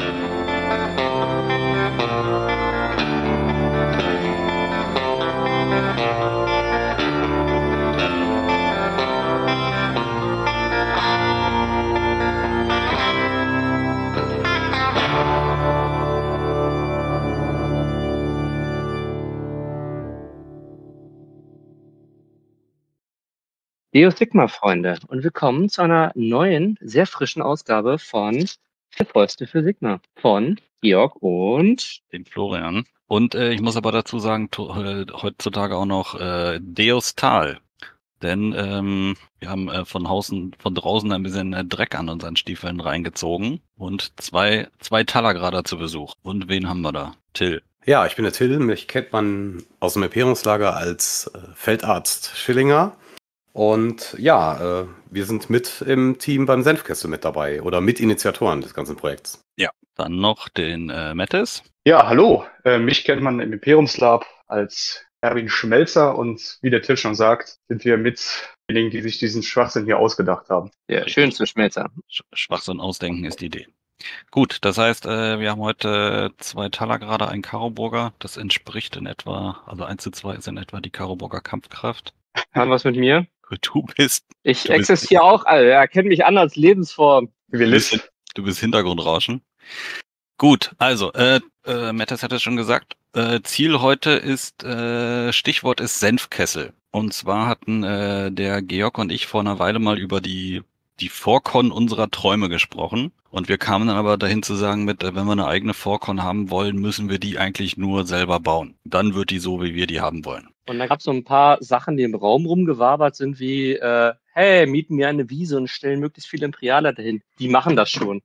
Leo Sigma, Freunde, und willkommen zu einer neuen, sehr frischen Ausgabe von Der Fäuste für Sigma von Georg und Den Florian. Und ich muss aber dazu sagen, heutzutage auch noch Deus Tal. Denn wir haben von draußen ein bisschen Dreck an unseren Stiefeln reingezogen und zwei Talagrader zu Besuch. Und wen haben wir da? Till. Ja, ich bin der Till. Mich kennt man aus dem Imperiumslager als Feldarzt Schillinger. Und ja, wir sind mit im Team beim Senfkessel mit dabei oder Mitinitiatoren des ganzen Projekts. Ja, dann noch den Mattes. Ja, hallo. Mich kennt man im Imperiumslab als Erwin Schmelzer und wie der Till schon sagt, sind wir mit denjenigen, die sich diesen Schwachsinn hier ausgedacht haben. der schönste Schmelzer. Schwachsinn ausdenken ist die Idee. Gut, das heißt, wir haben heute 2 Talagrader, ein Karoburger. Das entspricht in etwa, also 1:2 ist in etwa die Karoburger Kampfkraft. Haben was mit mir? Du bist Ich existiere auch, Alter. Erkennt mich an als Lebensform. Wir listen. Du bist Hintergrundrauschen. Gut, also, Mattes hat es schon gesagt. Ziel heute ist, Stichwort ist Senfkessel. Und zwar hatten der Georg und ich vor einer Weile mal über die Vorkon unserer Träume gesprochen. Und wir kamen dann aber dahin zu sagen, wenn wir eine eigene Vorkon haben wollen, müssen wir die eigentlich nur selber bauen. Dann wird die so, wie wir die haben wollen. Und dann gab es so ein paar Sachen, die im Raum rumgewabert sind, wie, hey, mieten wir eine Wiese und stellen möglichst viele Imperialer dahin. Die machen das schon.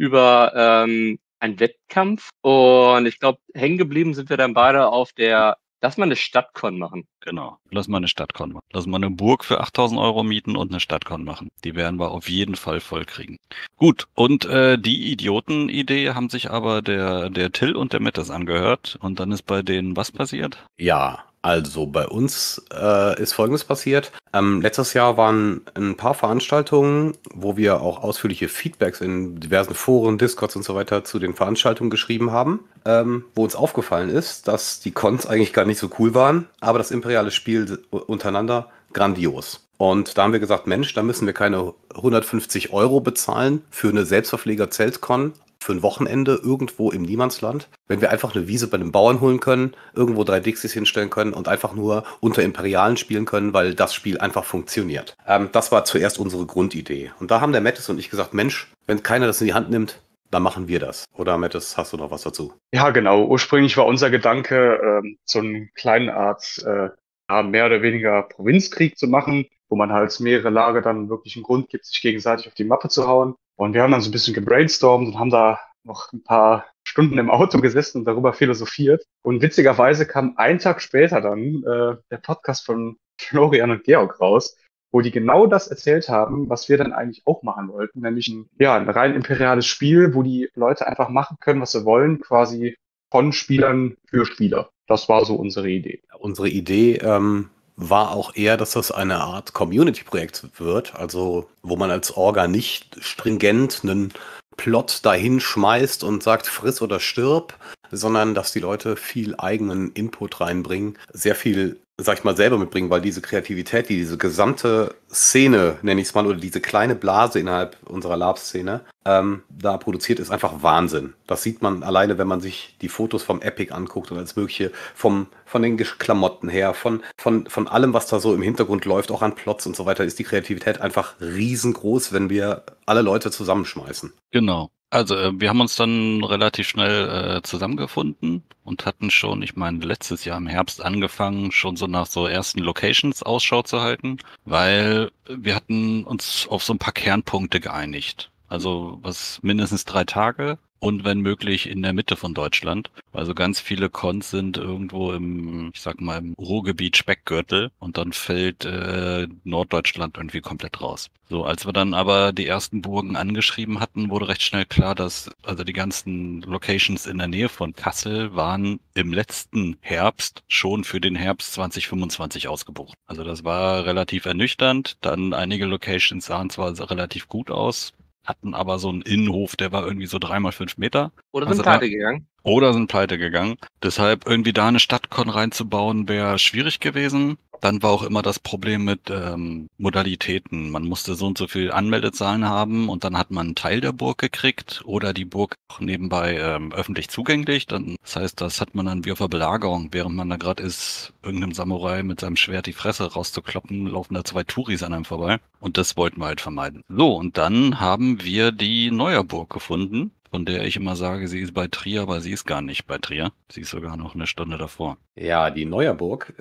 Über einen Wettkampf. Und ich glaube, hängen geblieben sind wir dann beide auf der, lass mal eine Stadtkon machen. Genau, lass mal eine Stadtkon machen. Lass mal eine Burg für 8.000 Euro mieten und eine Stadtkon machen. Die werden wir auf jeden Fall voll kriegen. Gut, und die Idioten-Idee haben sich aber der Till und der Mettes angehört. Und dann ist bei denen was passiert? Ja, also bei uns ist Folgendes passiert. Letztes Jahr waren ein paar Veranstaltungen, wo wir auch ausführliche Feedbacks in diversen Foren, Discords und so weiter zu den Veranstaltungen geschrieben haben, wo uns aufgefallen ist, dass die Cons eigentlich gar nicht so cool waren, aber das imperiale Spiel untereinander grandios. Und da haben wir gesagt, Mensch, da müssen wir keine 150 Euro bezahlen für eine Selbstverpfleger-Zeltcon für ein Wochenende irgendwo im Niemandsland, wenn wir einfach eine Wiese bei einem Bauern holen können, irgendwo 3 Dixies hinstellen können und einfach nur unter Imperialen spielen können, weil das Spiel einfach funktioniert. Das war zuerst unsere Grundidee. Und da haben der Mattes und ich gesagt, Mensch, wenn keiner das in die Hand nimmt, dann machen wir das. Oder Mattes, hast du noch was dazu? Ja, genau. Ursprünglich war unser Gedanke, so einen kleinen Art, mehr oder weniger Provinzkrieg zu machen, wo man halt mehrere Lager dann wirklich einen Grund gibt, sich gegenseitig auf die Mappe zu hauen. Und wir haben dann so ein bisschen gebrainstormt und haben da noch ein paar Stunden im Auto gesessen und darüber philosophiert. Und witzigerweise kam einen Tag später dann der Podcast von Florian und Georg raus, wo die genau das erzählt haben, was wir dann eigentlich auch machen wollten, nämlich ein rein imperiales Spiel, wo die Leute einfach machen können, was sie wollen, quasi von Spielern für Spieler. Das war so unsere Idee. Unsere Idee war auch eher, dass das eine Art Community-Projekt wird, also wo man als Orga nicht stringent einen Plot dahin schmeißt und sagt, friss oder stirb, sondern dass die Leute viel eigenen Input reinbringen, sehr viel, sag ich mal, selber mitbringen, weil diese Kreativität, die diese gesamte Szene, nenne ich es mal, oder diese kleine Blase innerhalb unserer Lab-Szene da produziert, ist einfach Wahnsinn. Das sieht man alleine, wenn man sich die Fotos vom Epic anguckt und alles Mögliche, von den Klamotten her, von allem, was da so im Hintergrund läuft, auch an Plots und so weiter, ist die Kreativität einfach riesengroß, wenn wir alle Leute zusammenschmeißen. Genau. Also wir haben uns dann relativ schnell zusammengefunden und hatten schon, ich meine, letztes Jahr im Herbst angefangen, schon so nach so ersten Locations Ausschau zu halten, weil wir hatten uns auf so ein paar Kernpunkte geeinigt. Also was mindestens 3 Tage und wenn möglich in der Mitte von Deutschland. Also ganz viele Cons sind irgendwo im Ruhrgebiet Speckgürtel und dann fällt Norddeutschland irgendwie komplett raus. So, als wir dann aber die ersten Burgen angeschrieben hatten, wurde recht schnell klar, dass also die ganzen Locations in der Nähe von Kassel waren im letzten Herbst schon für den Herbst 2025 ausgebucht. Also das war relativ ernüchternd. Dann einige Locations sahen zwar relativ gut aus, hatten aber so einen Innenhof, der war irgendwie so 3x5 Meter. Oder Also sind da- pleite gegangen? Oder sind pleite gegangen. Deshalb irgendwie da eine Stadtkon reinzubauen, wäre schwierig gewesen. Dann war auch immer das Problem mit Modalitäten. Man musste so und so viel Anmeldezahlen haben und dann hat man einen Teil der Burg gekriegt oder die Burg auch nebenbei öffentlich zugänglich. Das heißt, das hat man dann wie auf der Belagerung, während man da gerade ist, irgendeinem Samurai mit seinem Schwert die Fresse rauszukloppen, laufen da 2 Touris an einem vorbei. Und das wollten wir halt vermeiden. So, und dann haben wir die Neuerburg gefunden, von der ich immer sage, sie ist bei Trier, aber sie ist gar nicht bei Trier. Sie ist sogar noch eine Stunde davor. Ja, die Neuerburg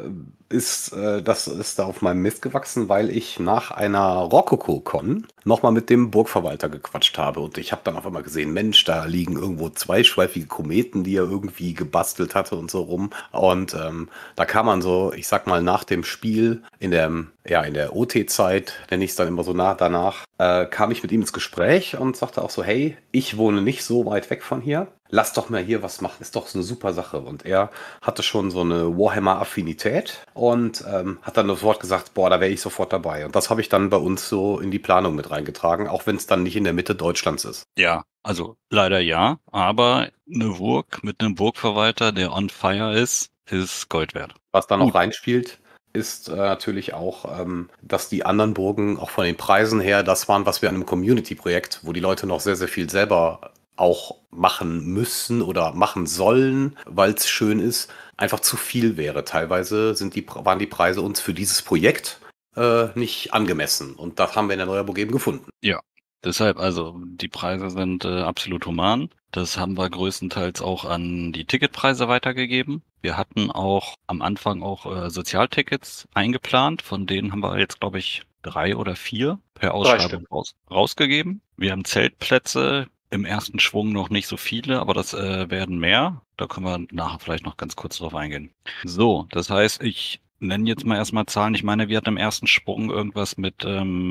das ist da auf meinem Mist gewachsen, weil ich nach einer Rokoko-Con nochmal mit dem Burgverwalter gequatscht habe. Und ich habe dann auf einmal gesehen, Mensch, da liegen irgendwo zweischweifige Kometen, die er irgendwie gebastelt hatte und so rum. Und da kam man so, ich sag mal, nach dem Spiel in der OT-Zeit, nenne ich es dann immer so danach, kam ich mit ihm ins Gespräch und sagte auch so, hey, ich wohne nicht so weit weg von hier. Lass doch mal hier was machen, ist doch so eine super Sache. Und er hatte schon so eine Warhammer-Affinität und hat dann sofort gesagt, boah, da wäre ich sofort dabei. Und das habe ich dann bei uns so in die Planung mit reingetragen, auch wenn es dann nicht in der Mitte Deutschlands ist. Ja, also leider ja, aber eine Burg mit einem Burgverwalter, der on fire ist Gold wert. Was da noch Gut. reinspielt, ist natürlich auch, dass die anderen Burgen auch von den Preisen her das waren, was wir an einem Community-Projekt, wo die Leute noch sehr, sehr viel selber auch machen müssen oder machen sollen, weil es schön ist, einfach zu viel wäre. Teilweise waren die Preise uns für dieses Projekt nicht angemessen. Und das haben wir in der Neuerburg eben gefunden. Ja, deshalb, also die Preise sind absolut human. Das haben wir größtenteils auch an die Ticketpreise weitergegeben. Wir hatten auch am Anfang auch Sozialtickets eingeplant, von denen haben wir jetzt, glaube ich, 3 oder 4 per Ausschreibung rausgegeben. Wir haben Zeltplätze, im ersten Schwung noch nicht so viele, aber das werden mehr. Da können wir nachher vielleicht noch ganz kurz drauf eingehen. So, das heißt, ich nenne jetzt mal erstmal Zahlen. Ich meine, wir hatten im ersten Sprung irgendwas mit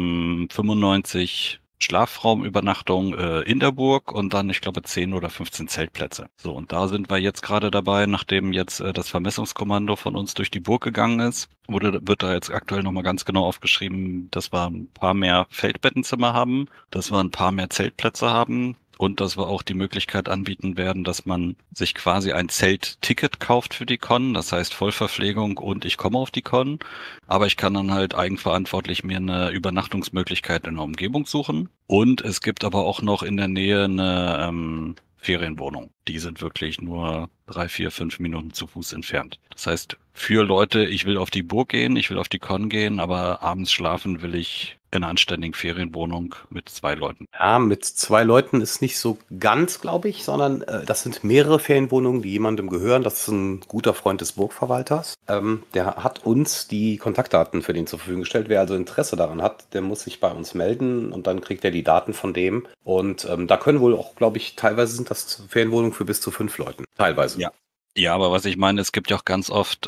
95 Schlafraumübernachtung in der Burg und dann, ich glaube, 10 oder 15 Zeltplätze. So, und da sind wir jetzt gerade dabei, nachdem jetzt das Vermessungskommando von uns durch die Burg gegangen ist, wird da jetzt aktuell nochmal ganz genau aufgeschrieben, dass wir ein paar mehr Feldbettenzimmer haben, dass wir ein paar mehr Zeltplätze haben, und dass wir auch die Möglichkeit anbieten werden, dass man sich quasi ein Zeltticket kauft für die Con. Das heißt Vollverpflegung und ich komme auf die Con. Aber ich kann dann halt eigenverantwortlich mir eine Übernachtungsmöglichkeit in der Umgebung suchen. Und es gibt aber auch noch in der Nähe eine Ferienwohnung. Die sind wirklich nur 3, 4, 5 Minuten zu Fuß entfernt. Das heißt, für Leute, ich will auf die Burg gehen, ich will auf die Con gehen, aber abends schlafen will ich in einer anständigen Ferienwohnung mit 2 Leuten. Ja, mit 2 Leuten ist nicht so ganz, glaube ich, sondern das sind mehrere Ferienwohnungen, die jemandem gehören. Das ist ein guter Freund des Burgverwalters. Der hat uns die Kontaktdaten für den zur Verfügung gestellt. Wer also Interesse daran hat, der muss sich bei uns melden und dann kriegt er die Daten von dem. Und da können wohl auch, glaube ich, teilweise sind das Ferienwohnungen für bis zu 5 Leuten. Teilweise. Ja. Ja, aber was ich meine, es gibt ja auch ganz oft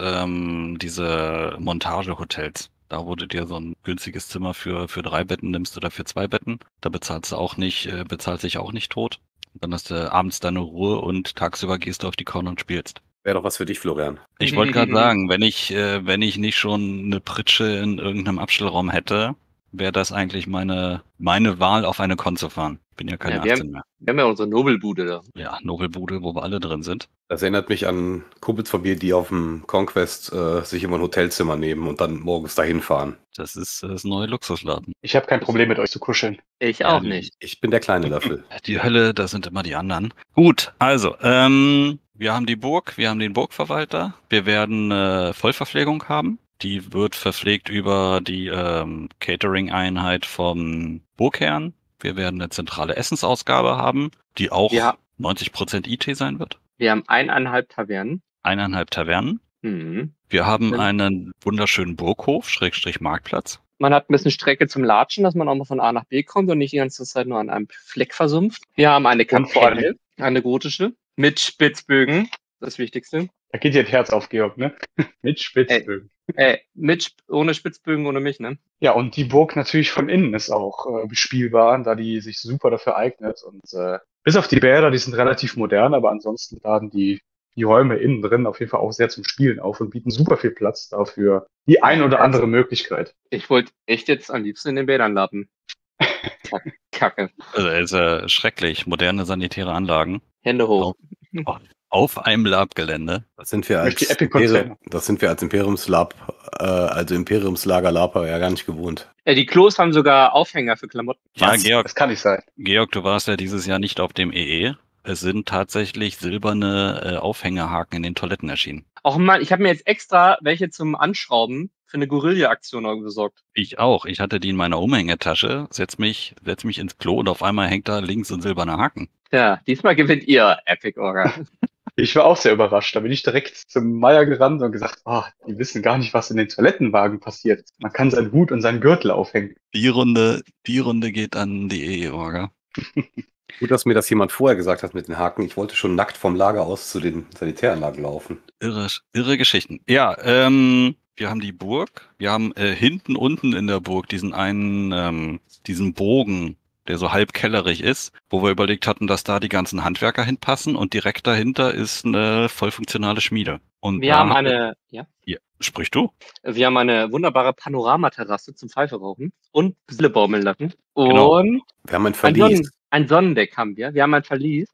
diese Montagehotels. Da, wo du dir so ein günstiges Zimmer für 3 Betten nimmst oder für 2 Betten, da bezahlst du auch nicht, bezahlst dich auch nicht tot. Dann hast du abends deine Ruhe und tagsüber gehst du auf die Con und spielst. Wäre doch was für dich, Florian. Ich wollte gerade sagen, wenn ich nicht schon eine Pritsche in irgendeinem Abstellraum hätte, wäre das eigentlich meine Wahl, auf eine Con zu fahren. Bin ja keine 18 mehr. Wir haben ja unsere Nobelbude da. Ja, Nobelbude, wo wir alle drin sind. Das erinnert mich an Kumpels von mir, die auf dem Conquest sich immer ein Hotelzimmer nehmen und dann morgens dahin fahren. Das ist das neue Luxusladen. Ich habe kein Problem mit euch zu kuscheln. Ich auch nicht. Ich bin der kleine Löffel. Die Hölle, das sind immer die anderen. Gut, also, wir haben die Burg, wir haben den Burgverwalter. Wir werden Vollverpflegung haben. Die wird verpflegt über die Catering-Einheit vom Burgherrn. Wir werden eine zentrale Essensausgabe haben, die auch 90% IT sein wird. Wir haben 1,5 Tavernen. 1,5 Tavernen. Mhm. Wir haben einen wunderschönen Burghof, / Marktplatz. Man hat ein bisschen Strecke zum Latschen, dass man auch mal von A nach B kommt und nicht die ganze Zeit nur an einem Fleck versumpft. Wir haben eine Kapelle, eine gotische, mit Spitzbögen, das Wichtigste. Da geht dir das Herz auf, Georg, ne? Mit Spitzbögen. Ohne Spitzbögen, ohne mich, ne? Ja, und die Burg natürlich von innen ist auch bespielbar, da die sich super dafür eignet. Und bis auf die Bäder, die sind relativ modern, aber ansonsten laden die Räume innen drin auf jeden Fall auch sehr zum Spielen auf und bieten super viel Platz dafür. Die ein oder andere Möglichkeit. Ich wollte echt jetzt am liebsten in den Bädern lappen. Kacke. Also ist schrecklich. Moderne sanitäre Anlagen Hände hoch. auf einem Lab-Gelände. Das sind wir Durch die als Epic-Container. Imperiumslager Lapa ja gar nicht gewohnt. Die Klos haben sogar Aufhänger für Klamotten. Ja, Was? Das kann nicht sein. Georg, du warst ja dieses Jahr nicht auf dem EE. Es sind tatsächlich silberne Aufhängerhaken in den Toiletten erschienen. Och Mann, ich habe mir jetzt extra welche zum Anschrauben für eine Guerilla-Aktion besorgt. Ich auch. Ich hatte die in meiner Umhängetasche, setz mich ins Klo und auf einmal hängt da links ein silberner Haken. Ja, diesmal gewinnt ihr, Epic Orga. Ich war auch sehr überrascht. Da bin ich direkt zum Meier gerannt und gesagt, die wissen gar nicht, was in den Toilettenwagen passiert. Man kann seinen Hut und seinen Gürtel aufhängen. Die Runde geht an die EE-Orga. Gut, dass mir das jemand vorher gesagt hat mit den Haken. Ich wollte schon nackt vom Lager aus zu den Sanitäranlagen laufen. Irre Geschichten. Ja, wir haben die Burg. Wir haben hinten unten in der Burg diesen Bogen, der so halb kellerig ist, wo wir überlegt hatten, dass da die ganzen Handwerker hinpassen und direkt dahinter ist eine voll funktionale Schmiede. Und Wir haben eine, ja, sprich du? wir haben eine wunderbare Panoramaterrasse zum Pfeife rauchen und Bälle baumeln lassen. Genau. Und Wir haben ein Verlies. ein Sonnendeck haben wir. Wir haben ein Verlies,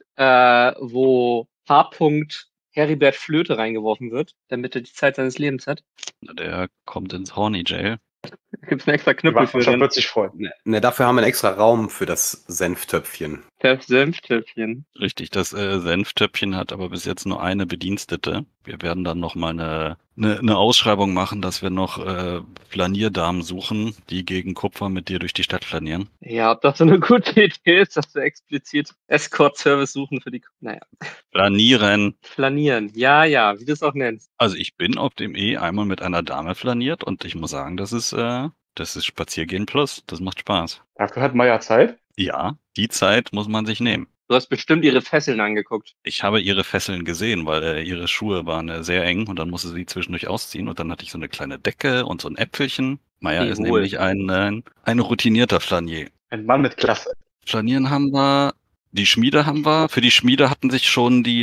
wo H. Heribert Flöte reingeworfen wird, damit er die Zeit seines Lebens hat. Der kommt ins Horny Jail. Da gibt es einen extra Die Knüppel für Wachtmannschaft den wird sich freuen. Ne, dafür haben wir einen extra Raum für das Senftöpfchen. Senftöpfchen. Richtig, das Senftöpfchen hat aber bis jetzt nur eine Bedienstete. Wir werden dann nochmal eine Ausschreibung machen, dass wir noch Flanierdamen suchen, die gegen Kupfer mit dir durch die Stadt flanieren. Ja, ob das so eine gute Idee ist, dass wir explizit Escort-Service suchen für die... Naja, Flanieren! flanieren. Ja, wie du es auch nennst. Also ich bin auf dem einmal mit einer Dame flaniert und ich muss sagen, das ist Spaziergehen plus. Das macht Spaß. Dafür hat Meier Zeit. Ja, die Zeit muss man sich nehmen. Du hast bestimmt ihre Fesseln angeguckt. Ich habe ihre Fesseln gesehen, weil ihre Schuhe waren sehr eng und dann musste sie zwischendurch ausziehen und dann hatte ich so eine kleine Decke und so ein Äpfelchen. Meier ist Jawohl. nämlich ein routinierter Flanier. Ein Mann mit Klasse. Flanieren haben wir, die Schmiede haben wir. Für die Schmiede hatten sich schon die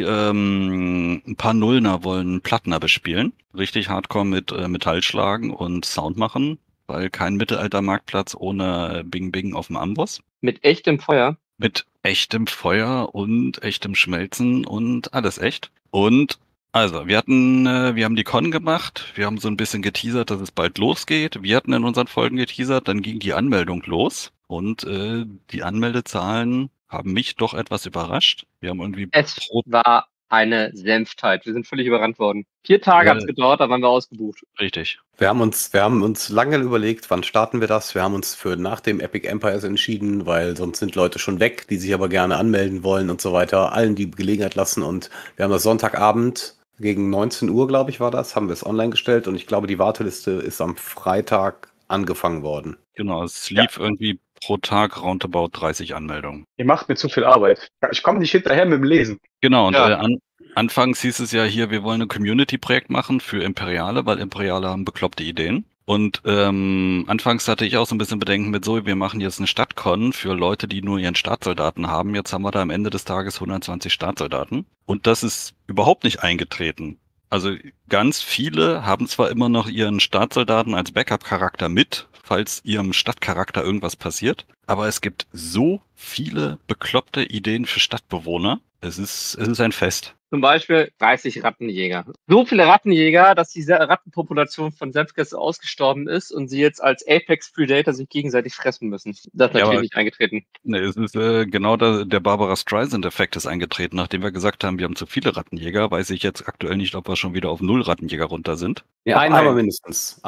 ein paar Nullner wollen Plattner bespielen. Richtig hardcore mit Metallschlagen und Sound machen, weil kein Mittelaltermarktplatz ohne Bing Bing auf dem Amboss. Mit echtem Feuer. Mit echtem Feuer und echtem Schmelzen und alles echt. Und also, wir haben die Con gemacht, wir haben so ein bisschen geteasert, dass es bald losgeht. Wir hatten in unseren Folgen geteasert, dann ging die Anmeldung los und die Anmeldezahlen haben mich doch etwas überrascht. Wir haben irgendwie Es war eine Senftheit. Wir sind völlig überrannt worden. 4 Tage hat es gedauert, da waren wir ausgebucht. Richtig. Wir haben uns lange überlegt, wann starten wir das. Wir haben uns für nach dem Epic Empires entschieden, weil sonst sind Leute schon weg, die sich aber gerne anmelden wollen und so weiter. Allen die Gelegenheit lassen und wir haben das Sonntagabend gegen 19 Uhr, glaube ich, war das, haben wir es online gestellt und ich glaube, die Warteliste ist am Freitag angefangen worden. Genau, es lief irgendwie pro Tag roundabout 30 Anmeldungen. Ihr macht mir zu viel Arbeit. Ich komme nicht hinterher mit dem Lesen. Genau, und Ja. anfangs hieß es ja hier, wir wollen ein Community-Projekt machen für Imperiale, weil Imperiale haben bekloppte Ideen. Und anfangs hatte ich auch so ein bisschen Bedenken mit so, wir machen jetzt eine Stadtcon für Leute, die nur ihren Staatssoldaten haben. Jetzt haben wir da am Ende des Tages 120 Staatssoldaten. Und das ist überhaupt nicht eingetreten. Also ganz viele haben zwar immer noch ihren Staatssoldaten als Backup-Charakter mit, falls ihrem Stadtcharakter irgendwas passiert, aber es gibt so viele bekloppte Ideen für Stadtbewohner. Es ist ein Fest. Zum Beispiel 30 Rattenjäger. So viele Rattenjäger, dass die Rattenpopulation von Senfgäste ausgestorben ist und sie jetzt als Apex Predator sich gegenseitig fressen müssen. Das ist Ja, natürlich aber- nicht eingetreten. Ne, es ist genau der Barbara Streisand-Effekt ist eingetreten. Nachdem wir gesagt haben, wir haben zu viele Rattenjäger, weiß ich jetzt aktuell nicht, ob wir schon wieder auf 0 Rattenjäger runter sind. Ja, einen ein. haben wir mindestens.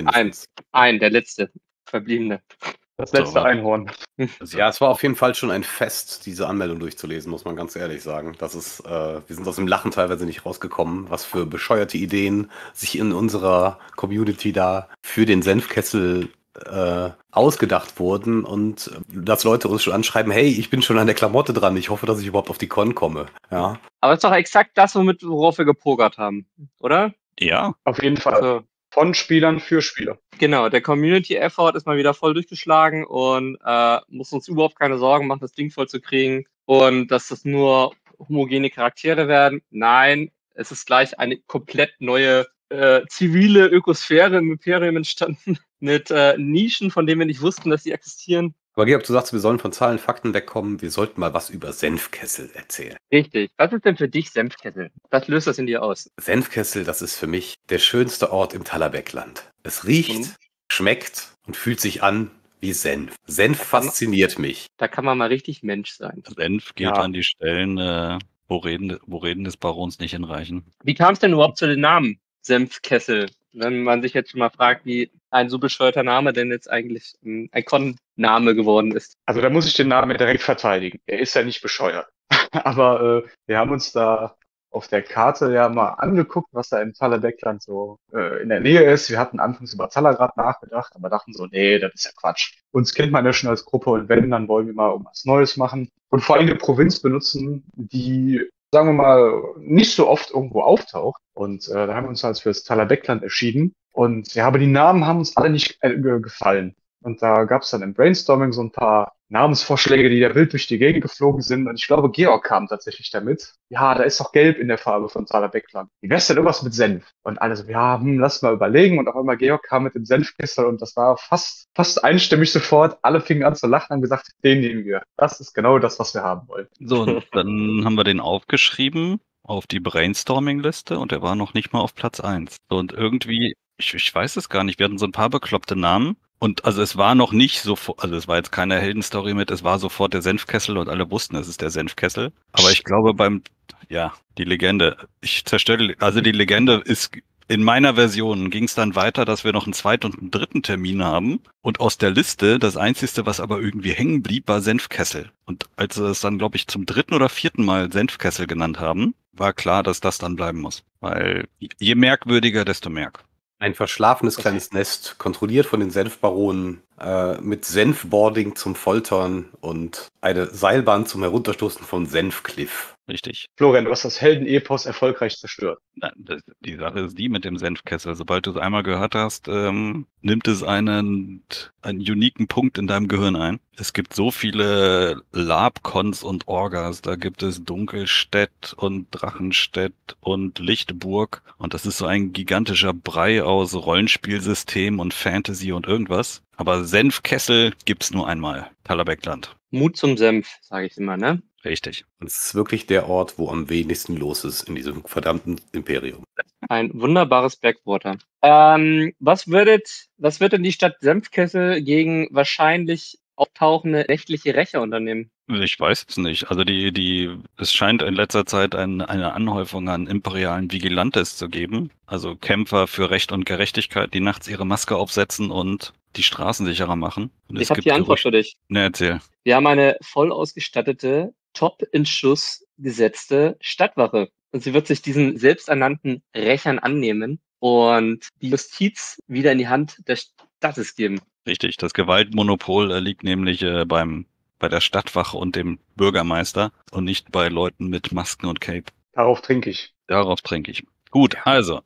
Der letzte verbliebene. Das letzte So, Einhorn. Also, Ja, es war auf jeden Fall schon ein Fest, diese Anmeldung durchzulesen, muss man ganz ehrlich sagen. Das ist, wir sind aus dem Lachen teilweise nicht rausgekommen, was für bescheuerte Ideen sich in unserer Community da für den Senfkessel ausgedacht wurden und dass Leute uns schon anschreiben, hey, ich bin schon an der Klamotte dran, ich hoffe, dass ich überhaupt auf die Con komme. Ja, Aber es ist doch exakt das, worauf wir gepokert haben, oder? ja, Auf jeden Fall. Also, Von Spielern für Spieler. genau, der Community-Effort ist mal wieder voll durchgeschlagen und muss uns überhaupt keine Sorgen machen, das Ding voll zu kriegen und dass das nur homogene Charaktere werden. Nein, es ist gleich eine komplett neue zivile Ökosphäre im Imperium entstanden mit Nischen, von denen wir nicht wussten, dass sie existieren. Aber Georg, du sagst, wir sollen von Zahlen, Fakten wegkommen. Wir sollten mal was über Senfkessel erzählen. Richtig. Was ist denn für dich Senfkessel? Was löst das in dir aus? Senfkessel, das ist für mich der schönste Ort im Tallerbeckland. Es riecht, schmeckt und fühlt sich an wie Senf. Senf fasziniert mich. Da kann man mal richtig Mensch sein. Senf geht an die Stellen, wo Reden des Barons nicht hinreichen. Wie kam es denn überhaupt zu den Namen Senfkessel? Wenn man sich jetzt schon mal fragt, wie ein so bescheuerter Name denn jetzt eigentlich ein Icon-Name geworden ist. Also da muss ich den Namen direkt verteidigen. Er ist ja nicht bescheuert. Aber wir haben uns da auf der Karte ja mal angeguckt, was da im Tallerbeckland so in der Nähe ist. Wir hatten anfangs über Tallergrad nachgedacht, aber dachten so, nee, das ist ja Quatsch. Uns kennt man ja schon als Gruppe und wenn, dann wollen wir mal was Neues machen. Und vor allem eine Provinz benutzen, die, sagen wir mal, nicht so oft irgendwo auftaucht. Und da haben wir uns halt für das Tallerbeckland entschieden. Und ja, aber die Namen haben uns alle nicht gefallen. Und da gab es dann im Brainstorming so ein paar Namensvorschläge, die da wild durch die Gegend geflogen sind. Und ich glaube, Georg kam tatsächlich damit. Ja, da ist doch Gelb in der Farbe von Tallerbeckland. Wie wär's denn irgendwas mit Senf? Und alle so, ja, lass mal überlegen. Und auf einmal Georg kam mit dem Senfkessel und das war fast einstimmig sofort. Alle fingen an zu lachen und haben gesagt, den nehmen wir. Das ist genau das, was wir haben wollen. So, und dann haben wir den aufgeschrieben auf die Brainstorming-Liste und er war noch nicht mal auf Platz 1. So, und irgendwie, ich weiß es gar nicht, wir hatten so ein paar bekloppte Namen. Und also es war noch nicht sofort, also es war jetzt keine Heldenstory mit, es war sofort der Senfkessel und alle wussten, es ist der Senfkessel. Aber ich glaube die Legende, die Legende ist, in meiner Version ging es dann weiter, dass wir noch einen zweiten und einen dritten Termin haben. Und aus der Liste, das Einzige, was aber irgendwie hängen blieb, war Senfkessel. Und als sie es dann, glaube ich, zum 3. oder 4. Mal Senfkessel genannt haben, war klar, dass das dann bleiben muss. Weil je merkwürdiger, desto merk. Ein verschlafenes kleines Nest, kontrolliert von den Senfbaronen, mit Senfboarding zum Foltern und eine Seilbahn zum Herunterstoßen von Senfcliff. Richtig. Florian, du hast das Heldenepos erfolgreich zerstört. Die Sache ist die mit dem Senfkessel. Sobald du es einmal gehört hast, nimmt es einen uniken Punkt in deinem Gehirn ein. Es gibt so viele Labcons und Orgas. Da gibt es Dunkelstedt und Drachenstedt und Lichtburg. Und das ist so ein gigantischer Brei aus Rollenspielsystem und Fantasy und irgendwas. Aber Senfkessel gibt's nur einmal. Tallerbeckland. Mut zum Senf, sage ich immer, ne? Richtig. Und es ist wirklich der Ort, wo am wenigsten los ist in diesem verdammten Imperium. Ein wunderbares Backwater. Was wird denn die Stadt Senfkessel gegen wahrscheinlich auftauchende rechtliche Rächer unternehmen? Ich weiß es nicht. Also es scheint in letzter Zeit eine Anhäufung an imperialen Vigilantes zu geben. Also Kämpfer für Recht und Gerechtigkeit, die nachts ihre Maske aufsetzen und die Straßen sicherer machen. Und Ich habe die Antwort für dich. Ne, erzähl. Wir haben eine voll ausgestattete, top in Schuss gesetzte Stadtwache. Und sie wird sich diesen selbsternannten Rächern annehmen und die Justiz wieder in die Hand des Staates geben. Richtig, das Gewaltmonopol liegt nämlich bei der Stadtwache und dem Bürgermeister und nicht bei Leuten mit Masken und Cape. Darauf trinke ich. Darauf trinke ich. Gut, also,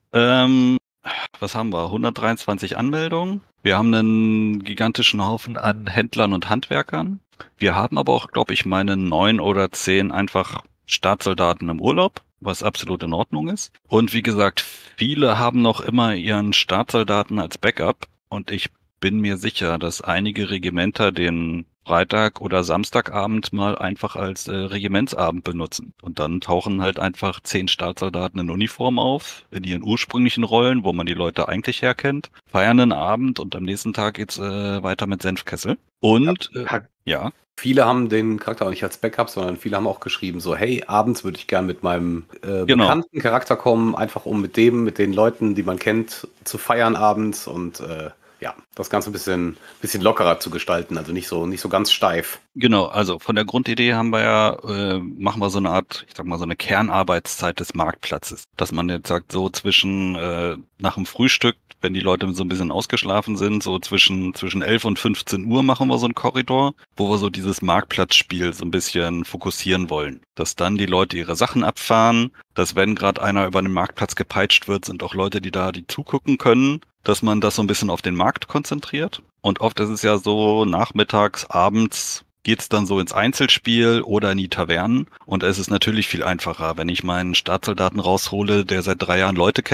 was haben wir? 123 Anmeldungen. Wir haben einen gigantischen Haufen an Händlern und Handwerkern. Wir haben aber auch, glaube ich, 9 oder 10 einfach Staatssoldaten im Urlaub, was absolut in Ordnung ist. Und wie gesagt, viele haben noch immer ihren Staatssoldaten als Backup. Und ich bin mir sicher, dass einige Regimenter den Freitag oder Samstagabend mal einfach als Regimentsabend benutzen. Und dann tauchen halt einfach 10 Staatssoldaten in Uniform auf, in ihren ursprünglichen Rollen, wo man die Leute eigentlich herkennt, feiern einen Abend und am nächsten Tag geht's weiter mit Senfkessel. Und ja. Viele haben den Charakter auch nicht als Backup, sondern viele haben auch geschrieben, so, hey, abends würde ich gern mit meinem bekannten Charakter kommen, einfach um mit den Leuten, die man kennt, zu feiern abends und das Ganze ein bisschen lockerer zu gestalten, also nicht so ganz steif. Genau, also von der Grundidee haben wir machen wir so eine Art, ich sag mal, so eine Kernarbeitszeit des Marktplatzes. Dass man jetzt sagt, so zwischen nach dem Frühstück, wenn die Leute so ein bisschen ausgeschlafen sind, so zwischen 11 und 15 Uhr machen wir so einen Korridor, wo wir so dieses Marktplatzspiel so ein bisschen fokussieren wollen. Dass dann die Leute ihre Sachen abfahren, dass wenn gerade einer über den Marktplatz gepeitscht wird, sind auch Leute, die zugucken können, dass man das so ein bisschen auf den Markt konzentriert. Und oft ist es ja so, nachmittags, abends geht's dann so ins Einzelspiel oder in die Tavernen. Und es ist natürlich viel einfacher, wenn ich meinen Staatssoldaten raushole, der seit 3 Jahren Leute kennt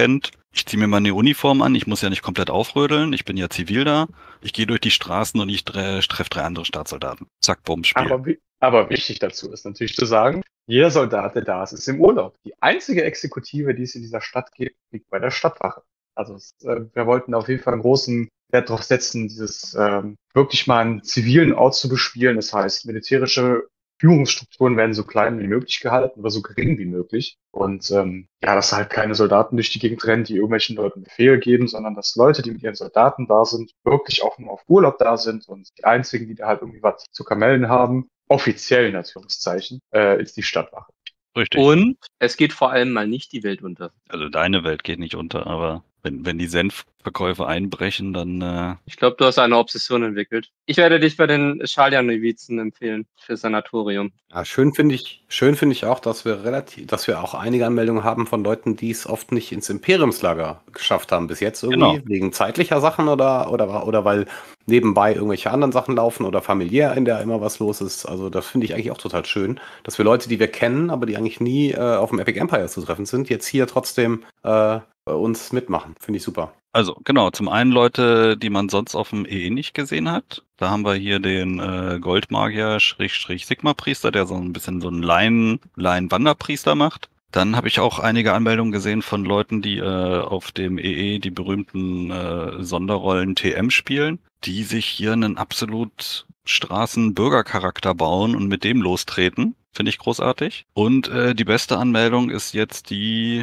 ich ziehe mir mal eine Uniform an, ich muss ja nicht komplett aufrödeln, ich bin ja zivil da, ich gehe durch die Straßen und ich treffe 3 andere Staatssoldaten. Zack, bumm, Spiel. Aber wichtig dazu ist natürlich zu sagen, jeder Soldat, der da ist im Urlaub. Die einzige Exekutive, die es in dieser Stadt gibt, liegt bei der Stadtwache. Also wir wollten auf jeden Fall einen großen Wert darauf setzen, dieses wirklich mal einen zivilen Ort zu bespielen. Das heißt, militärische Führungsstrukturen werden so klein wie möglich gehalten oder so gering wie möglich. Und dass halt keine Soldaten durch die Gegend rennen, die irgendwelchen Leuten Befehle geben, sondern dass Leute, die mit ihren Soldaten da sind, wirklich auch nur auf Urlaub da sind und die einzigen, die da halt irgendwie was zu kamellen haben, offiziell in Anführungszeichen, ist die Stadtwache. Richtig. Und es geht vor allem mal nicht die Welt unter. Also deine Welt geht nicht unter, aber wenn die Senfverkäufe einbrechen, dann Ich glaube, du hast eine Obsession entwickelt. Ich werde dich bei den Schalja-Novizen empfehlen für Sanatorium. Ja, schön finde ich auch, dass wir auch einige Anmeldungen haben von Leuten, die es oft nicht ins Imperiumslager geschafft haben bis jetzt irgendwie, Genau. wegen zeitlicher Sachen oder weil nebenbei irgendwelche anderen Sachen laufen oder familiär in der immer was los ist. Also das finde ich eigentlich auch total schön, dass wir Leute, die wir kennen, aber die eigentlich nie auf dem Epic Empire zu treffen sind, jetzt hier trotzdem bei uns mitmachen. Finde ich super. Also genau, zum einen Leute, die man sonst auf dem EE nicht gesehen hat. Da haben wir hier den Goldmagier-Sigma-Priester, der so ein bisschen so einen Laien-Wanderpriester macht. Dann habe ich auch einige Anmeldungen gesehen von Leuten, die auf dem EE die berühmten Sonderrollen TM spielen, die sich hier einen absolut Straßen-Bürgercharakter bauen und mit dem lostreten. Finde ich großartig. Und die beste Anmeldung ist jetzt die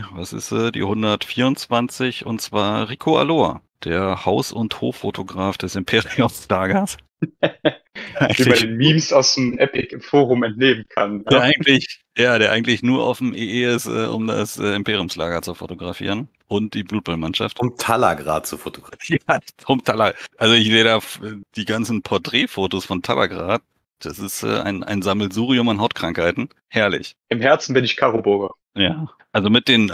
124, und zwar Rico Aloha, der Haus- und Hoffotograf des Imperiumslagers. Wie man den Memes aus dem Epic im Forum entnehmen kann. Der eigentlich nur auf dem EE ist, um das Imperiumslager zu fotografieren und die Blutballmannschaft. Um Talagrad zu fotografieren. Ja, um Talagrad. Also ich sehe da die ganzen Porträtfotos von Talagrad. Das ist ein Sammelsurium an Hautkrankheiten. Herrlich. Im Herzen bin ich Karo Burger. Ja, also mit den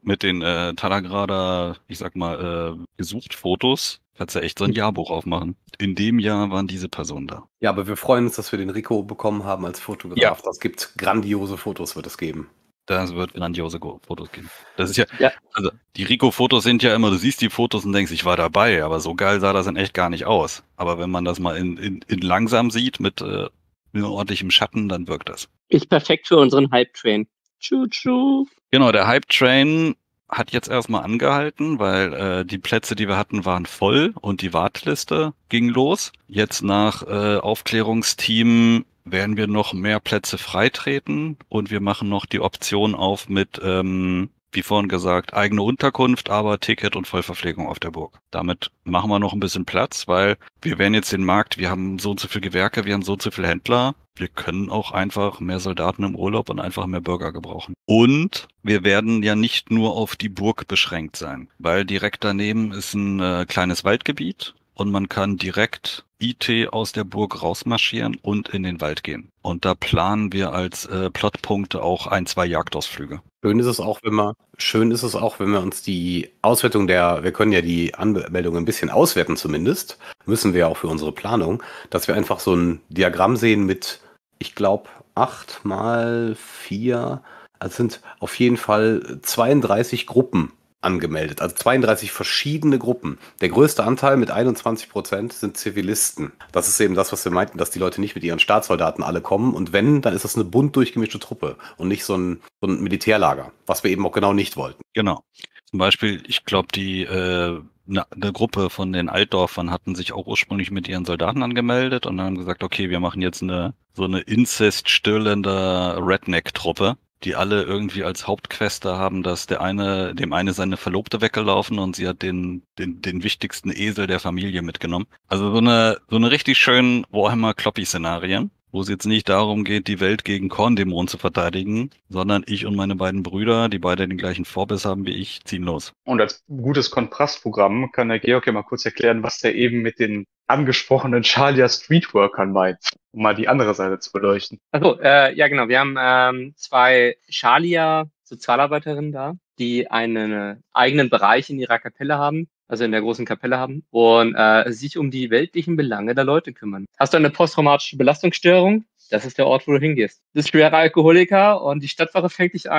Talagrader, ich sag mal, gesucht Fotos, kannst du echt so ein Jahrbuch aufmachen. In dem Jahr waren diese Personen da. Ja, aber wir freuen uns, dass wir den Rico bekommen haben als Fotograf. Ja. Das gibt grandiose Fotos, wird es geben. Das wird grandiose Fotos geben. Das ist Ja. also die Rico-Fotos sind ja immer, du siehst die Fotos und denkst, ich war dabei, aber so geil sah das in echt gar nicht aus. Aber wenn man das mal in langsam sieht, mit ordentlichem Schatten, dann wirkt das. Ist perfekt für unseren Hype-Train. Tschu-tschu. Genau, der Hype-Train hat jetzt erstmal angehalten, weil die Plätze, die wir hatten, waren voll und die Warteliste ging los. Jetzt nach Aufklärungsteam werden wir noch mehr Plätze freitreten und wir machen noch die Option auf mit, wie vorhin gesagt, eigene Unterkunft, aber Ticket und Vollverpflegung auf der Burg. Damit machen wir noch ein bisschen Platz, weil wir werden jetzt den Markt, wir haben so und so viele Gewerke, wir haben so und so viele Händler. Wir können auch einfach mehr Soldaten im Urlaub und einfach mehr Bürger gebrauchen. Und wir werden ja nicht nur auf die Burg beschränkt sein, weil direkt daneben ist ein kleines Waldgebiet und man kann direkt IT aus der Burg rausmarschieren und in den Wald gehen. Und da planen wir als Plotpunkte auch 1-2 Jagdausflüge. Schön ist es auch, wenn wir uns die Auswertung wir können ja die Anmeldung ein bisschen auswerten zumindest, müssen wir ja auch für unsere Planung, dass wir einfach so ein Diagramm sehen mit, ich glaube, 8 mal 4, also sind auf jeden Fall 32 Gruppen angemeldet, also 32 verschiedene Gruppen. Der größte Anteil mit 21% sind Zivilisten. Das ist eben das, was wir meinten, dass die Leute nicht mit ihren Staatssoldaten alle kommen. Und wenn, dann ist das eine bunt durchgemischte Truppe und nicht so ein Militärlager, was wir eben auch genau nicht wollten. Genau. Zum Beispiel, ich glaube, eine Gruppe von den Altdorfern hatten sich auch ursprünglich mit ihren Soldaten angemeldet und haben gesagt, okay, wir machen jetzt so eine Inzest-stirlende Redneck-Truppe, die alle irgendwie als Hauptquester haben, dass dem eine seine Verlobte weggelaufen und sie hat den wichtigsten Esel der Familie mitgenommen. Also so eine richtig schönen Warhammer-Kloppy-Szenarien, wo es jetzt nicht darum geht, die Welt gegen Korndämonen zu verteidigen, sondern ich und meine beiden Brüder, die beide den gleichen Vorbiss haben wie ich, ziehen los. Und als gutes Kontrastprogramm kann der Georg ja mal kurz erklären, was der eben mit den angesprochenen Schalja Streetworkern meint, um mal die andere Seite zu beleuchten. Achso, ja genau. Wir haben 2 Schalja-Sozialarbeiterinnen da, die einen eigenen Bereich in ihrer Kapelle haben, also in der großen Kapelle haben, und sich um die weltlichen Belange der Leute kümmern. Hast du eine posttraumatische Belastungsstörung? Das ist der Ort, wo du hingehst. Du bist schwerer Alkoholiker und die Stadtwache fängt dich ein.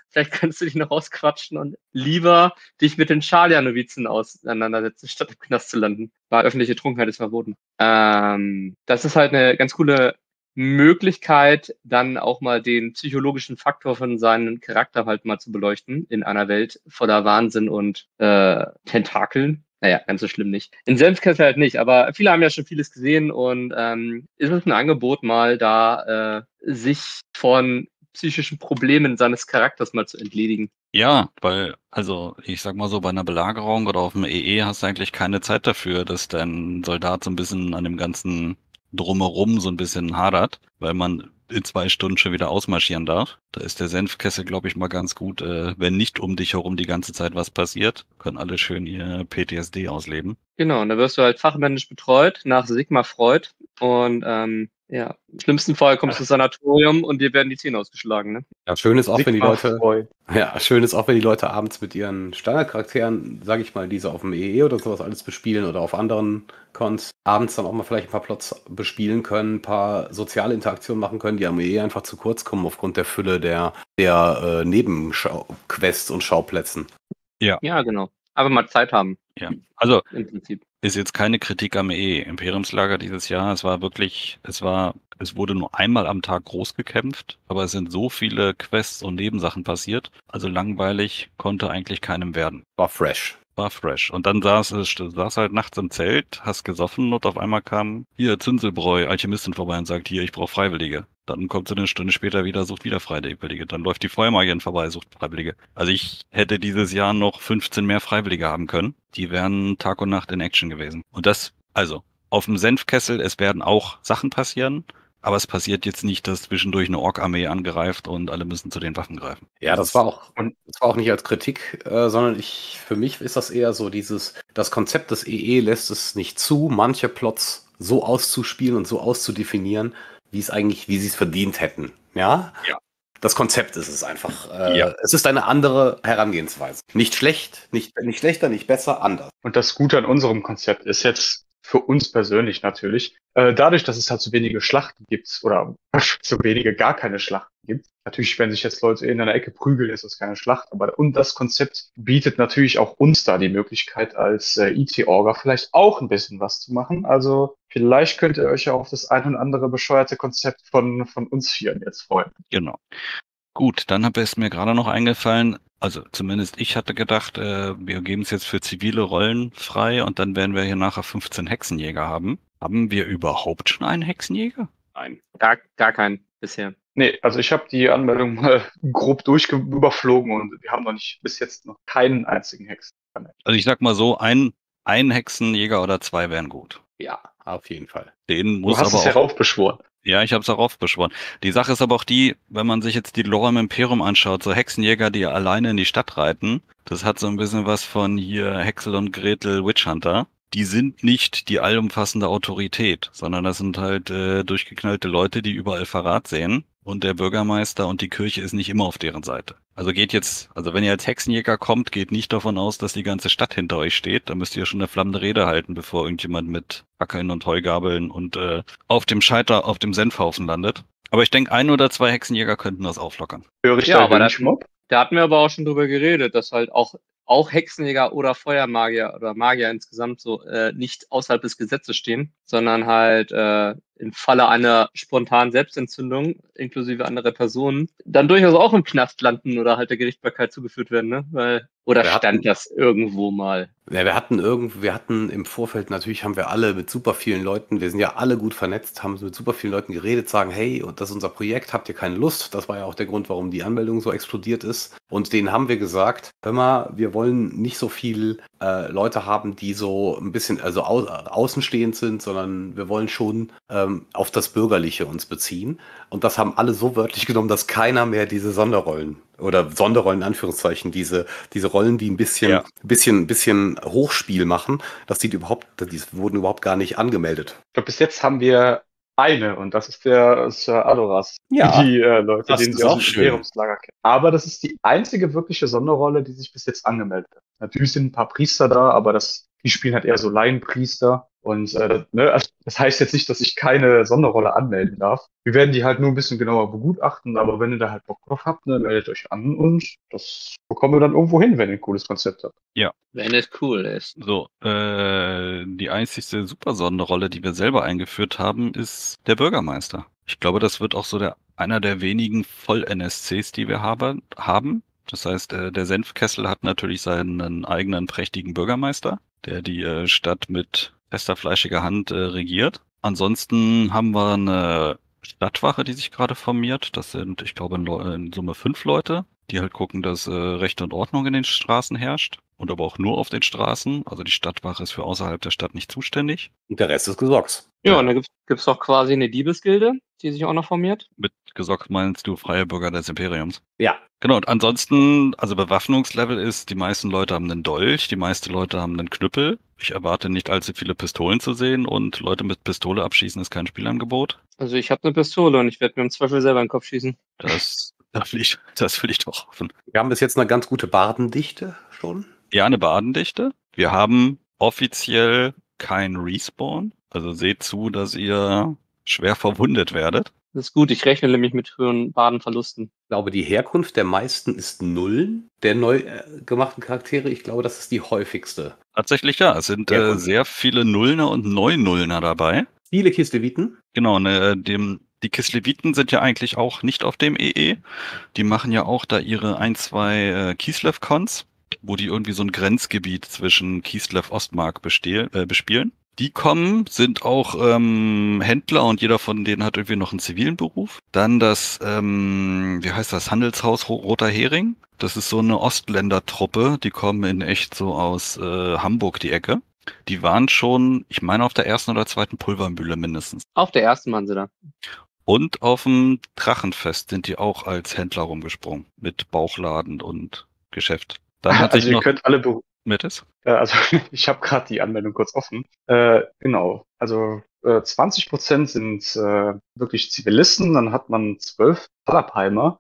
vielleicht kannst du dich noch rausquatschen und lieber dich mit den Schalia-Novizen auseinandersetzen, statt im Knast zu landen. Weil öffentliche Trunkenheit ist verboten. Das ist halt eine ganz coole Möglichkeit, dann auch mal den psychologischen Faktor von seinem Charakter halt mal zu beleuchten in einer Welt voller Wahnsinn und Tentakeln. Naja, ganz so schlimm nicht. In Senfkessel halt nicht, aber viele haben ja schon vieles gesehen und ist es ein Angebot, mal da sich von psychischen Problemen seines Charakters mal zu entledigen. Ja, weil, also ich sag mal so, bei einer Belagerung oder auf dem EE hast du eigentlich keine Zeit dafür, dass dein Soldat so ein bisschen an dem ganzen Drumherum so ein bisschen hadert, weil man in 2 Stunden schon wieder ausmarschieren darf. Da ist der Senfkessel, glaube ich, mal ganz gut, wenn nicht um dich herum die ganze Zeit was passiert, können alle schön ihr PTSD ausleben. Genau, und da wirst du halt fachmännisch betreut nach Sigmar Freud und ja, im schlimmsten Fall kommst du ins Sanatorium und dir werden die Zähne ausgeschlagen, ne? Ja, schön ist auch, wenn die Sigmar Leute, Freud. schön ist auch, wenn die Leute abends mit ihren Standardcharakteren, sage ich mal, diese auf dem EE oder sowas alles bespielen oder auf anderen Cons, abends dann auch mal vielleicht ein paar Plots bespielen können, ein paar soziale Interaktionen machen können, die am EE einfach zu kurz kommen aufgrund der Fülle der Nebenquests und Schauplätzen. Ja, genau. Aber mal Zeit haben, Ja, also im Prinzip. ist jetzt keine Kritik am EE. Imperiumslager dieses Jahr, es wurde nur einmal am Tag groß gekämpft, aber es sind so viele Quests und Nebensachen passiert, also langweilig konnte eigentlich keinem werden. War fresh. War fresh. Und dann saß halt nachts im Zelt, hast gesoffen und auf einmal kam hier Zünselbräu, Alchemistin vorbei und sagt, hier, ich brauche Freiwillige. Dann kommt sie eine Stunde später wieder, sucht wieder Freiwillige. Dann läuft die Feuermagierin vorbei, sucht Freiwillige. Also ich hätte dieses Jahr noch 15 mehr Freiwillige haben können. Die wären Tag und Nacht in Action gewesen. Und das, also, auf dem Senfkessel, es werden auch Sachen passieren, aber es passiert jetzt nicht, dass zwischendurch eine Ork-Armee angreift und alle müssen zu den Waffen greifen. Ja, das war auch nicht als Kritik, sondern für mich ist das eher so das Konzept des EE lässt es nicht zu, manche Plots so auszuspielen und so auszudefinieren, wie sie es verdient hätten. Ja? Ja. Das Konzept ist es einfach. Ja. Es ist eine andere Herangehensweise. Nicht schlecht, nicht schlechter, nicht besser, anders. Und das Gute an unserem Konzept ist jetzt für uns persönlich natürlich, dadurch, dass es halt so wenige Schlachten gibt oder so wenige gar keine Schlachten gibt. Natürlich, wenn sich jetzt Leute in einer Ecke prügeln, ist das keine Schlacht. Und das Konzept bietet natürlich auch uns da die Möglichkeit, als IT-Orga vielleicht auch ein bisschen was zu machen. Also vielleicht könnt ihr euch ja auf das ein und andere bescheuerte Konzept von uns Vieren jetzt freuen. Genau. Gut, dann ist mir gerade noch eingefallen, also zumindest ich hatte gedacht, wir geben es jetzt für zivile Rollen frei und dann werden wir hier nachher 15 Hexenjäger haben. Haben wir überhaupt schon einen Hexenjäger? Nein, gar keinen bisher. Nee, also ich habe die Anmeldung mal grob überflogen und wir haben bis jetzt noch keinen einzigen Hexen. Also ich sag mal so, ein Hexenjäger oder 2 wären gut. Ja, auf jeden Fall. Den Du muss hast aber es heraufbeschworen. Ja, ich habe es darauf beschworen. Die Sache ist aber auch die, wenn man sich jetzt die Lore im Imperium anschaut, so Hexenjäger, die alleine in die Stadt reiten, das hat so ein bisschen was von hier Häcksel und Gretel Witch Hunter. Die sind nicht die allumfassende Autorität, sondern das sind halt durchgeknallte Leute, die überall Verrat sehen. Und der Bürgermeister und die Kirche ist nicht immer auf deren Seite. Also wenn ihr als Hexenjäger kommt, geht nicht davon aus, dass die ganze Stadt hinter euch steht. Da müsst ihr schon eine flammende Rede halten, bevor irgendjemand mit Fackeln und Heugabeln und auf dem Senfhaufen landet. Aber ich denke, 1 oder 2 Hexenjäger könnten das auflockern. Höre ich Ja, da aber Lynchmob? Da hatten wir aber auch schon drüber geredet, dass halt auch Hexenjäger oder Feuermagier oder Magier insgesamt so nicht außerhalb des Gesetzes stehen, sondern halt im Falle einer spontanen Selbstentzündung inklusive anderer Personen dann durchaus auch im Knast landen oder halt der Gerichtsbarkeit zugeführt werden, ne? Oder stand das irgendwo mal? Ja, wir hatten im Vorfeld, natürlich haben wir alle mit super vielen Leuten, wir sind ja alle gut vernetzt, haben mit super vielen Leuten geredet, sagen, hey, und das ist unser Projekt, habt ihr keine Lust? Das war ja auch der Grund, warum die Anmeldung so explodiert ist. Und denen haben wir gesagt, hör mal, wir wollen nicht so viel Leute haben, die so ein bisschen außenstehend sind, sondern wir wollen schon auf das Bürgerliche uns beziehen. Und das haben alle so wörtlich genommen, dass keiner mehr diese Sonderrollen oder Sonderrollen in Anführungszeichen, diese Rollen, die ein bisschen Hochspiel machen, die wurden überhaupt gar nicht angemeldet. Ich glaube, bis jetzt haben wir eine und das ist der Sir Adoras. Ja, die Leute, das denen ist sie aus auch dem schön. Imperiumslager kennen. Aber das ist die einzige wirkliche Sonderrolle, die sich bis jetzt angemeldet hat. Natürlich sind ein paar Priester da, aber das Die spielen halt eher so Laienpriester. Und ne, also das heißt jetzt nicht, dass ich keine Sonderrolle anmelden darf. Wir werden die halt nur ein bisschen genauer begutachten, aber wenn ihr da halt Bock drauf habt, ne, meldet euch an und das bekommen wir dann irgendwo hin, wenn ihr ein cooles Konzept habt. Wenn es cool ist. So, die einzigste Super-Sonderrolle, die wir selber eingeführt haben, ist der Bürgermeister. Ich glaube, das wird auch so einer der wenigen Voll-NSCs, die wir haben. Das heißt, der Senfkessel hat natürlich seinen eigenen prächtigen Bürgermeister, der die Stadt mit fester, fleischiger Hand regiert. Ansonsten haben wir eine Stadtwache, die sich gerade formiert. Das sind, ich glaube, in Summe 5 Leute, die halt gucken, dass Recht und Ordnung in den Straßen herrscht. Und aber auch nur auf den Straßen. Also die Stadtwache ist für außerhalb der Stadt nicht zuständig. Und der Rest ist Gesocks. Ja, und da gibt's doch quasi eine Diebesgilde, die sich auch noch formiert. Mit Gesocks meinst du freie Bürger des Imperiums. Ja. Genau, und ansonsten, also Bewaffnungslevel ist, die meisten Leute haben einen Dolch, die meisten Leute haben einen Knüppel. Ich erwarte nicht allzu viele Pistolen zu sehen und Leute mit Pistole abschießen ist kein Spielangebot. Also ich habe eine Pistole und ich werde mir im Zweifel selber in den Kopf schießen. Das will ich doch hoffen. Wir haben bis jetzt eine ganz gute Bardendichte schon. Ja, eine Badendichte. Wir haben offiziell kein Respawn. Also seht zu, dass ihr schwer verwundet werdet. Das ist gut, ich rechne nämlich mit höheren Badenverlusten. Ich glaube, die Herkunft der meisten ist Nullen der neu gemachten Charaktere. Ich glaube, das ist die häufigste. Tatsächlich ja, es sind Ja, gut. sehr viele Nullner und Neunullner dabei. Viele Kisleviten. Genau, die Kisleviten sind ja eigentlich auch nicht auf dem EE. Die machen ja auch da ihre 2 Kislev-Cons, wo die irgendwie so ein Grenzgebiet zwischen Kislev Ostmark bespielen. Die kommen, sind auch Händler und jeder von denen hat irgendwie noch einen zivilen Beruf. Dann das, wie heißt das, Handelshaus Roter Hering. Das ist so eine Ostländertruppe, die kommen in echt so aus Hamburg die Ecke. Die waren schon, ich meine, auf der ersten oder zweiten Pulvermühle mindestens. Auf der ersten waren sie da. Und auf dem Drachenfest sind die auch als Händler rumgesprungen. Mit Bauchladen und Geschäft. Dann hat Also sich ihr noch könnt alle Mittes. Also ich habe gerade die Anmeldung kurz offen. Genau, also 20% sind wirklich Zivilisten, dann hat man 12 Talabheimer,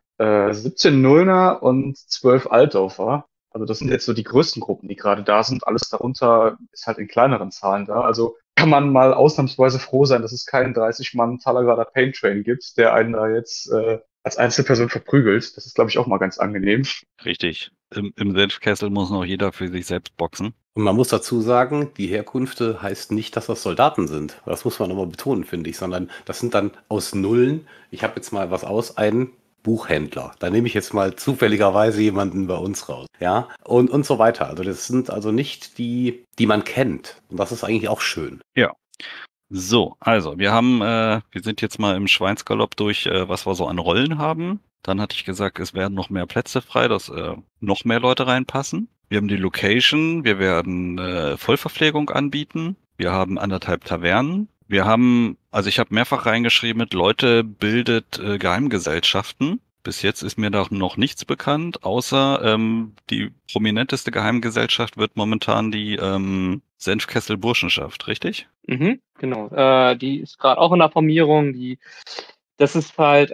17 Nullner und 12 Altdorfer. Also das sind jetzt so die größten Gruppen, die gerade da sind. Alles darunter ist halt in kleineren Zahlen da. Also kann man mal ausnahmsweise froh sein, dass es keinen 30-Mann Talagrader Pain Train gibt, der einen da jetzt als Einzelperson verprügelt. Das ist, glaube ich, auch mal ganz angenehm. Richtig. Im Senfkessel muss noch jeder für sich selbst boxen. Und man muss dazu sagen, die Herkunfte heißt nicht, dass das Soldaten sind. Das muss man nochmal betonen, finde ich, sondern das sind dann aus Nullen. Ich habe jetzt mal was aus, einen Buchhändler. Da nehme ich jetzt mal zufälligerweise jemanden bei uns raus. Ja, und so weiter. Also das sind also nicht die man kennt. Und das ist eigentlich auch schön. Ja. So, also wir sind jetzt mal im Schweinsgalopp durch, was wir so an Rollen haben. Dann hatte ich gesagt, es werden noch mehr Plätze frei, dass noch mehr Leute reinpassen. Wir haben die Location, wir werden Vollverpflegung anbieten. Wir haben 1,5 Tavernen. Wir haben, also ich habe mehrfach reingeschrieben, Leute bildet Geheimgesellschaften. Bis jetzt ist mir da noch nichts bekannt, außer die prominenteste Geheimgesellschaft wird momentan die Senfkessel Burschenschaft, richtig? Mhm, genau. Die ist gerade auch in der Formierung. Das ist halt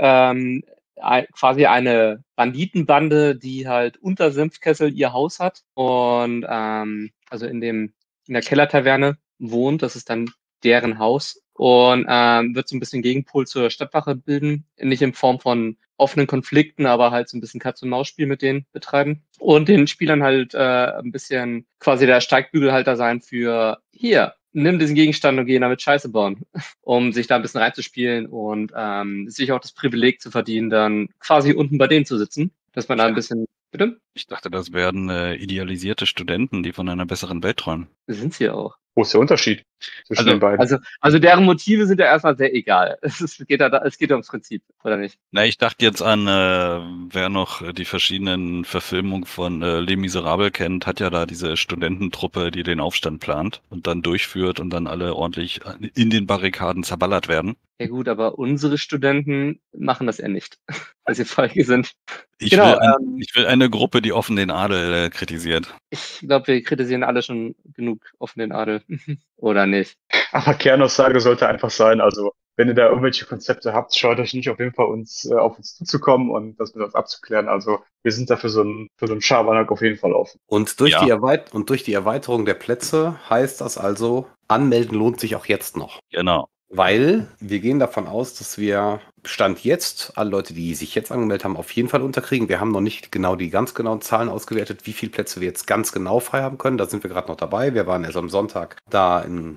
quasi eine Banditenbande, die halt unter Senfkessel ihr Haus hat und also in der Kellertaverne wohnt. Das ist dann deren Haus und wird so ein bisschen Gegenpol zur Stadtwache bilden. Nicht in Form von offenen Konflikten, aber halt so ein bisschen Katz-und-Maus-Spiel mit denen betreiben und den Spielern halt ein bisschen quasi der Steigbügelhalter sein für hier. Nimm diesen Gegenstand und geh damit Scheiße bauen, um sich da ein bisschen reinzuspielen und sich auch das Privileg zu verdienen, dann quasi unten bei denen zu sitzen, dass man da ein bisschen, bitte? Ich dachte, das werden idealisierte Studenten, die von einer besseren Welt träumen. Sind sie auch. Wo ist der Unterschied zwischen den beiden? Also deren Motive sind ja erstmal sehr egal. Es geht ja ums Prinzip, oder nicht? Na, ich dachte jetzt an, wer noch die verschiedenen Verfilmungen von Les Miserables kennt, hat ja da diese Studententruppe, die den Aufstand plant und dann durchführt und dann alle ordentlich in den Barrikaden zerballert werden. Ja gut, aber unsere Studenten machen das ja nicht, weil sie feige sind. Ich Genau, will eine Gruppe, die offen den Adel kritisiert. Ich glaube, wir kritisieren alle schon genug offen den Adel. Oder nicht? Aber Kernaussage sollte einfach sein, also wenn ihr da irgendwelche Konzepte habt, scheut euch nicht auf jeden Fall auf uns zuzukommen und das mit uns abzuklären. Also wir sind da für so einen Schabernack auf jeden Fall offen. Und durch, Ja. die Erweiterung der Plätze heißt das also, anmelden lohnt sich auch jetzt noch. Genau. Weil wir gehen davon aus, dass wir Stand jetzt, alle Leute, die sich jetzt angemeldet haben, auf jeden Fall unterkriegen. Wir haben noch nicht genau die ganz genauen Zahlen ausgewertet, wie viele Plätze wir jetzt ganz genau frei haben können. Da sind wir gerade noch dabei. Wir waren erst am Sonntag da in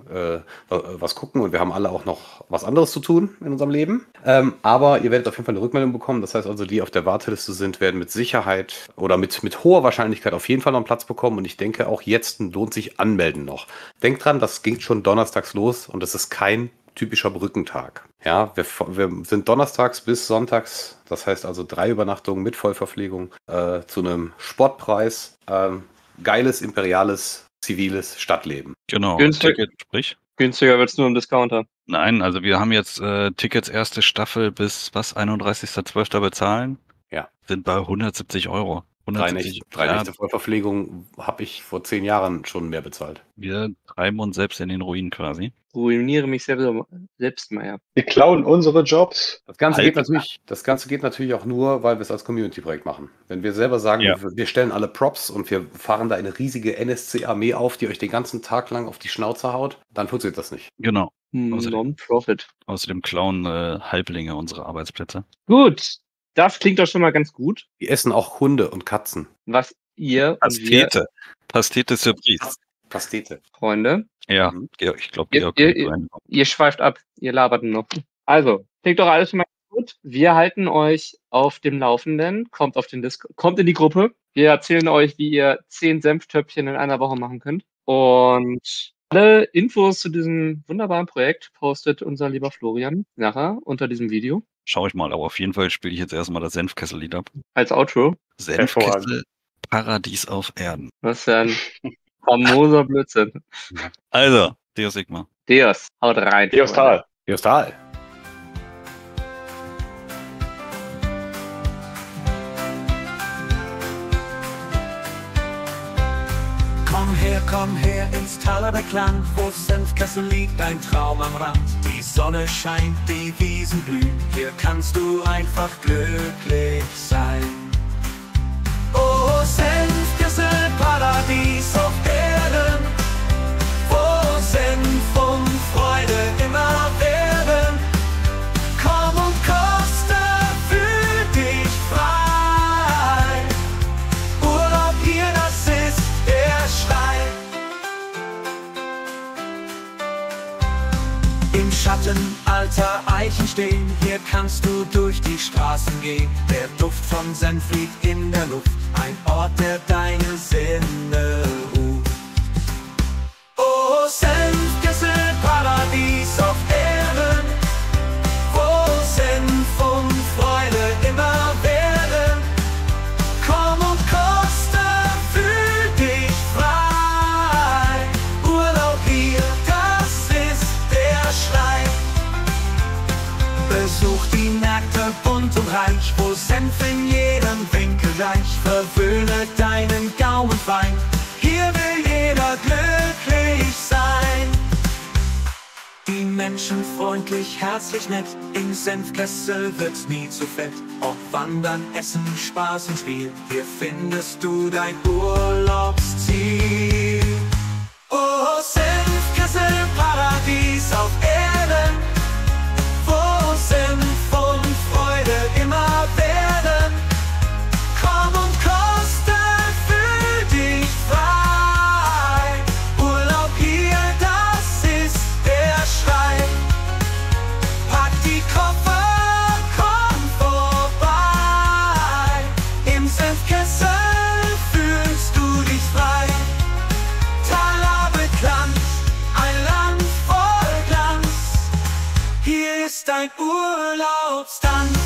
was gucken und wir haben alle auch noch was anderes zu tun in unserem Leben. Aber ihr werdet auf jeden Fall eine Rückmeldung bekommen. Das heißt also, die auf der Warteliste sind, werden mit Sicherheit oder mit hoher Wahrscheinlichkeit auf jeden Fall noch einen Platz bekommen. Und ich denke, auch jetzt lohnt sich Anmelden noch. Denkt dran, das ging schon donnerstags los und es ist kein typischer Brückentag. Ja, wir sind donnerstags bis sonntags, das heißt also 3 Übernachtungen mit Vollverpflegung zu einem Sportpreis. Geiles, imperiales, ziviles Stadtleben. Genau. Günstig. Ticket, sprich. Günstiger wird es nur im Discounter. Nein, also wir haben jetzt Tickets erste Staffel bis 31.12. bezahlen. Ja. Sind bei 170 Euro. 170, Drei Nächte Vollverpflegung habe ich vor 10 Jahren schon mehr bezahlt. Wir treiben uns selbst in den Ruin quasi. Ruiniere mich selbst mal, ja. Wir klauen unsere Jobs. Das Ganze Halt. geht natürlich auch nur, weil wir es als Community-Projekt machen. Wenn wir selber sagen, Ja. wir stellen alle Props und wir fahren da eine riesige NSC-Armee auf, die euch den ganzen Tag lang auf die Schnauze haut, dann funktioniert das nicht. Genau. Außerdem- Non-Profit. Außerdem klauen Halblinge unsere Arbeitsplätze. Gut, das klingt doch schon mal ganz gut. Die essen auch Hunde und Katzen. Was ihr und wir, Pastete. Pastete Surprise. Pastete. Freunde, Ja, Mhm. Georg, ich glaube, Ihr- Georg. ihr- ihr schweift ab, ihr labert nur noch. Also, klingt doch alles schon mal gut. Wir halten euch auf dem Laufenden. Kommt auf den kommt in die Gruppe. Wir erzählen euch, wie ihr 10 Senftöpfchen in einer Woche machen könnt. Und alle Infos zu diesem wunderbaren Projekt postet unser lieber Florian nachher unter diesem Video Schau ich mal, aber auf jeden Fall spiele ich jetzt erstmal das Senfkessel-Lied ab. als Outro. Senfkessel, Paradies auf Erden. Was für ein famoser Blödsinn. Also, Deus Sigma. Deus, haut rein. Deus Tal. Jostal. Komm her ins Tal der Klang, wo Senfkessel liegt, ein Traum am Rand. Die Sonne scheint, die Wiesen blühen, hier kannst du einfach glücklich sein. Oh, Senfkessel, Paradies auf Erden, wo Senf und Freude immer werden. Komm und koste, fühl dich frei. Urlaub hier, das ist der Schrei. Im Schatten alter Eichen stehen, hier kannst du durch die Straßen gehen. Der Duft von Senf liegt in der Luft, ein Ort, der deine Sinne ruft. Oh, Senfkessel, Paradies auf Erden, wo Senf und Freude immer werden. Komm und koste, fühl dich frei. Urlaub hier, das ist der Schrei. Besuch die Märkte bunt und reich, wo Senf in jedem Winkel reich. Verwöhne deinen Gaumen fein, hier will jeder glücklich sein. Die Menschen freundlich, herzlich nett, im Senfkessel wird's nie zu fett. Ob Wandern, Essen, Spaß und Spiel, hier findest du dein Urlaubsziel. Oh, Senfkessel, Paradies auf Erden, wo Senf und Freude immer werden. Komm und koste, fühl dich frei. Urlaub hier, das ist der Schrei. Pack die Koffer, komm vorbei. Im Senfkessel fühlst du dich frei. Talabekland, ein Land voll Glanz. Hier ist dein Urlaubsland.